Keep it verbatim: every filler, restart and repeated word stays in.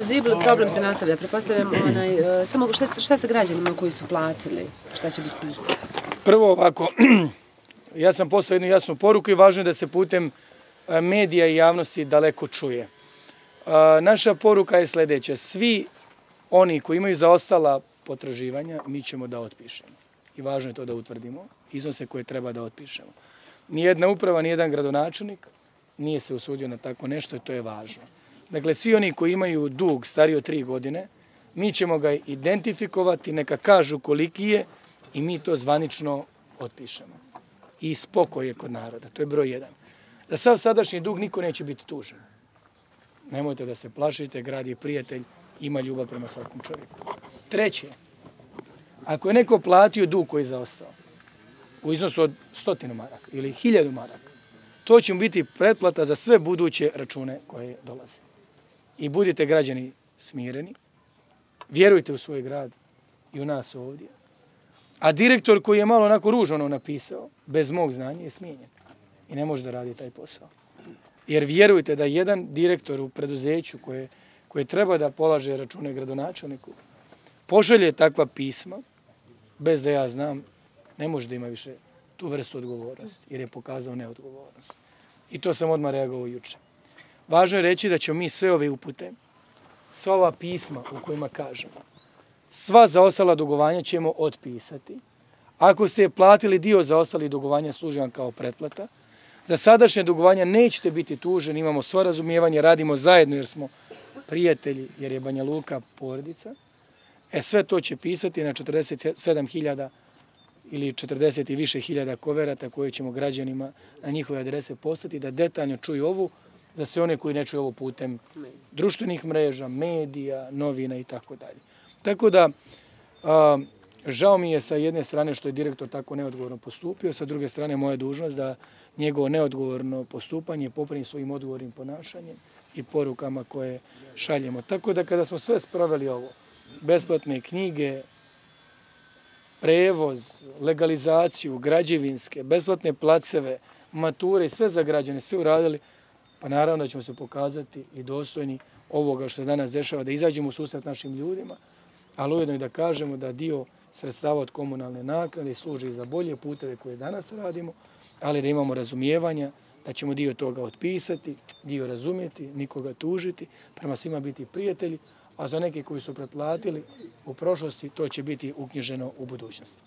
Zibli, problem se nastavlja. Prepostavljam onaj, uh, samo šta, šta sa građanima koji su platili? Šta će biti s Prvo ovako, ja sam poslao jednu jasnu poruku i važno je da se putem medija i javnosti daleko čuje. Uh, naša poruka je sljedeća. Svi oni koji imaju zaostala potraživanja, mi ćemo da otpišemo. I važno je to da utvrdimo. Iznose koje treba da otpišemo. Nijedna uprava, nijedan gradonačelnik nije se usudio na tako nešto i to je važno. Dakle, svi oni koji imaju dug stariji od tri godine, mi ćemo ga identifikovati, neka kažu koliki je i mi to zvanično otpišemo. I spokoj je kod naroda, to je broj jedan. Za sav sadašnji dug niko neće biti tužen. Nemojte da se plašite, grad je prijatelj, ima ljubav prema svakom čovjeku. Treće, ako je neko platio dug koji je zaostao u iznosu od stotinu maraka ili hiljadu maraka, to će mu biti pretplata za sve buduće račune koje dolaze. I budite građani smireni, vjerujte u svoj grad i u nas ovdje. A direktor koji je malo onako ružno napisao, bez mog znanja, je smijenjen. I ne može da radi taj posao. Jer vjerujte da jedan direktor u preduzeću koje, koje treba da polaže račune gradonačelniku, pošalje takva pisma, bez da ja znam, ne može da ima više tu vrstu odgovornosti, jer je pokazao neodgovornost. I to sam odmah reagovao juče. Važno je reći da ćemo mi sve ove upute, sva ova pisma u kojima kažemo, sva zaostala dugovanja ćemo otpisati. Ako ste platili dio zaostalih dugovanja, služi vam kao pretplata. Za sadašnje dugovanja nećete biti tuženi, imamo svo razumijevanje, radimo zajedno jer smo prijatelji, jer je Banja Luka porodica. E sve to će pisati na četrdeset sedam hiljada ili četrdeset i više hiljada koverata koje ćemo građanima na njihove adrese poslati da detaljno čuju ovu, za sve one koji ne čuju ovo putem društvenih mreža, medija, novina i tako dalje. Tako da, a, žao mi je sa jedne strane što je direktor tako neodgovorno postupio, sa druge strane moja dužnost da njegovo neodgovorno postupanje popravi svojim odgovornim ponašanjem i porukama koje šaljemo. Tako da kada smo sve sproveli ovo, besplatne knjige, prevoz, legalizaciju, građevinske, besplatne placeve, mature i sve za građane, sve uradili, pa naravno da ćemo se pokazati i dostojni ovoga što se danas dešava, da izađemo u susret našim ljudima, ali ujedno i da kažemo da dio sredstava od komunalne naknade služi za bolje puteve koje danas radimo, ali da imamo razumijevanja, da ćemo dio toga otpisati, dio razumjeti, nikoga tužiti, prema svima biti prijatelji, a za neke koji su pretplatili u prošlosti, to će biti uknjiženo u budućnosti.